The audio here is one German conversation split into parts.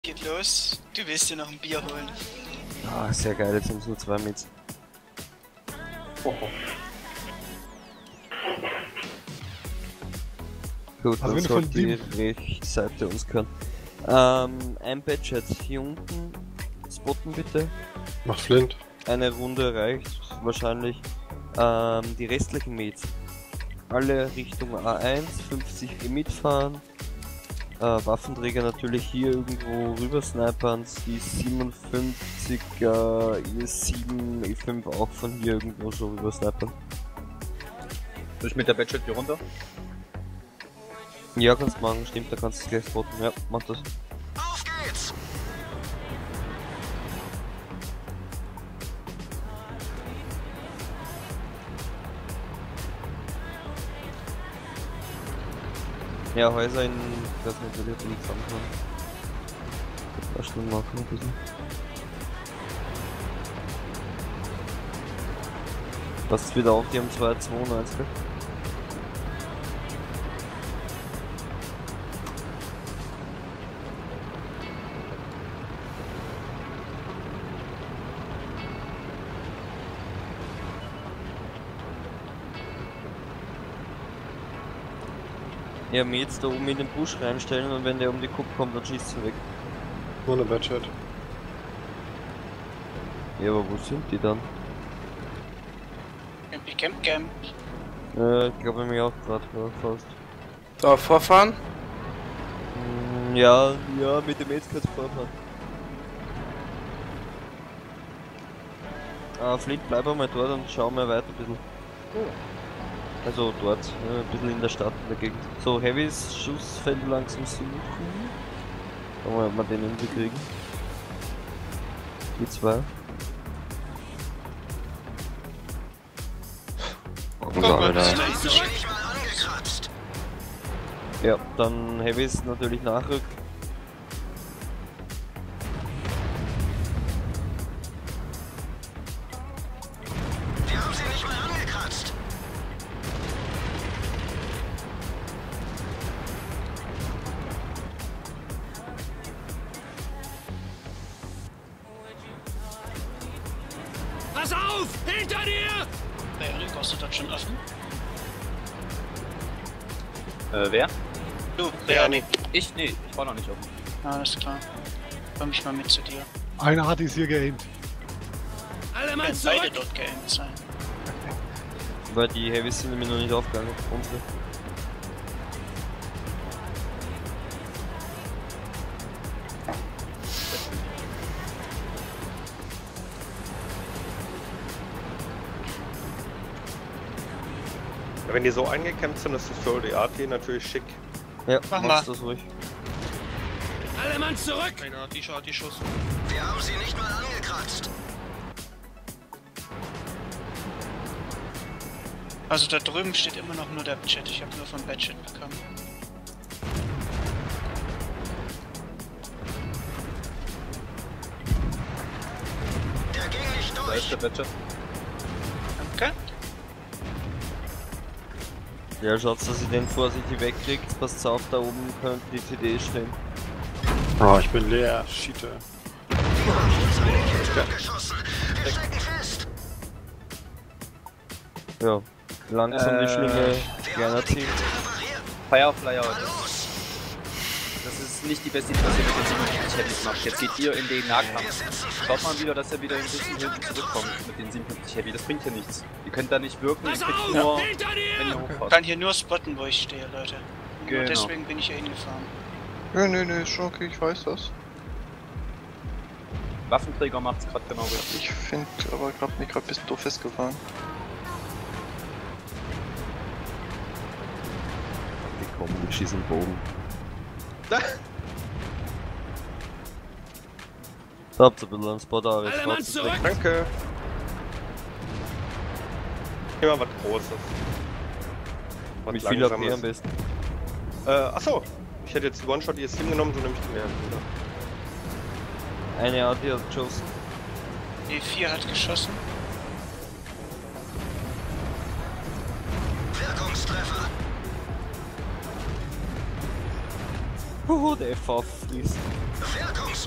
Geht los. Du willst dir noch ein Bier holen. Ah, sehr geil, jetzt sind es nur 2 mit. Gut, Also dann wenn du von sollte die Rechtsseite uns können. Ein Badge hier unten spotten bitte. Mach Flint. Eine Runde reicht wahrscheinlich. Die restlichen Mates. Alle Richtung A1, 50 mitfahren. Waffenträger natürlich hier irgendwo rüber snipern. Die 57er, E7, E5 auch von hier irgendwo so rüber snipern. Soll ich mit der Badget hier runter? Ja, kannst machen, stimmt, da kannst du es gleich spotten. Ja, mach das. Auf geht's! Ja, Häuser in, das natürlich nicht zusammenkommen. Das schon machen ein bisschen. Passt wieder auf, die haben 292, gell? Ja, mir jetzt da oben in den Busch reinstellen und wenn der um die Kuppe kommt, dann schießt sie weg. Nur eine Badget. Ja, aber wo sind die dann? Camp. Ich glaube mich auch gerade fast. Da, vorfahren? Ja, mit dem Aids-Kurs vorfahren. Flint, bleib einmal dort und schau mal weiter ein bisschen. Also dort, ein bisschen in der Stadt, in der Gegend. So, Heavys Schussfeld langsam suchen. Schauen wir, ob wir den irgendwie kriegen. Die 2. Ja, dann Heavys natürlich nachrücken. Wir haben sie nicht mal angekratzt. Pass auf! Hinter dir! Der Erik, warst du dort schon offen? Wer? Du, Reani. Ich? Nee, ich war noch nicht offen. Alles klar. Komm ich mal mit zu dir. Einer hat es hier geaimt. Alle Mann Wenn beide zurück! dort geaimt sein. Weil die Heavys sind nämlich noch nicht aufgegangen. Unsere. Ja, wenn die so eingekämpft sind, ist das für die AT natürlich schick. Ja, Mach machst mal. das ruhig. Alle Mann zurück! Einer hat die Schuss. Wir haben sie nicht mal angekratzt. Also da drüben steht immer noch nur der Chat. Ich habe nur von Badget bekommen. Der ging nicht Da durch. ist der Badget. Danke. Ja, schaut, dass ihr den vorsichtig wegkriegt. Passt auf, da oben könnte die TD stehen. Oh, ich bin leer. Schiete. Geschossen. Wir stecken fest. Ja, langsam die Schlinge kleiner ziehen. Fireflyer. Los. Das ist nicht die beste Idee, was ihr mit den 57 Heavys macht. Jetzt geht ihr in den Nahkampf. Schaut mal wieder, dass er wieder ein bisschen hinten zurückkommt mit den 57 Heavy. Das bringt ja nichts. Ihr könnt da nicht wirken, ihr Pass kriegt auf! nur, Hinter wenn ihr dir! Ich hochfahrt. kann hier nur spotten, wo ich stehe, Leute. Nur Genau. deswegen bin ich hier hingefahren. Nee, ist schon okay, ich weiß das. Waffenträger macht's gerade genau richtig. Ich finde aber gerade mich gerade ein bisschen doof festgefahren. Die kommen, die schießen Bogen. Da habt ihr ein bisschen einen Spot, aber jetzt Alle Mann trotzdem zurück! Danke. Immer was Großes. Was Mit viel AP Langsames. am besten. Achso. Ich hätte jetzt die One-Shot ES7 genommen, so nehme ich die mehr. Eine AT hat geschossen. E4 hat geschossen. Wirkungstreffer. Der FV fließt. Wirkungstreffer.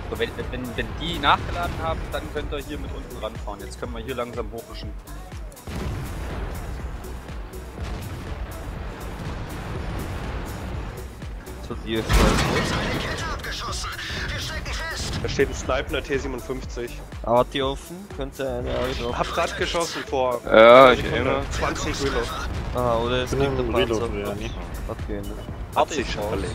So, wenn die nachgeladen haben, dann könnt ihr hier mit unten ranfahren. Jetzt können wir hier langsam hochrischen. Zu dir. Seine Kette abgeschossen. Wir stecken fest. Da steht ein Sniper in der T57. Arti offen, könnte eine Arti drauf. Hab grad geschossen vor. Ja, ich Sekunde. immer. 20 Reload. Aha, oder es Ich bin gibt im einen Panzer. Reload, ja, nicht. Okay, ne. Hat sich schon verlegt.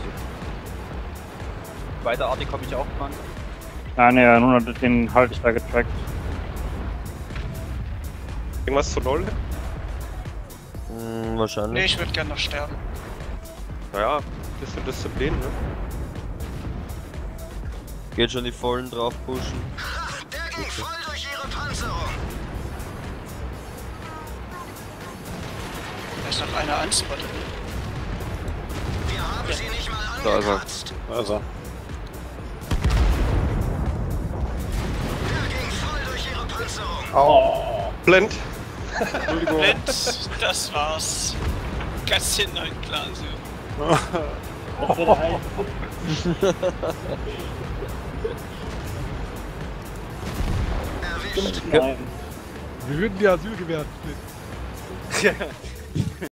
Weiter Arti komme ich auch dran. Ne, nur den halte ich da getrackt. Irgendwas zu null? Hm, wahrscheinlich. Nee, ich würde gern noch sterben. Naja, bisschen Disziplin, ne? Geht schon die Vollen drauf pushen. Der ging voll durch ihre Panzerung. Da ist noch einer anspottet. Wir haben sie nicht mal Da ist er. angekratzt. Also, Der ging voll durch ihre Panzerung. Blind. Entschuldigung. Blind, das war's. Ganz hinten und klar, so. Erwischt. wir würden die Asyl gewähren.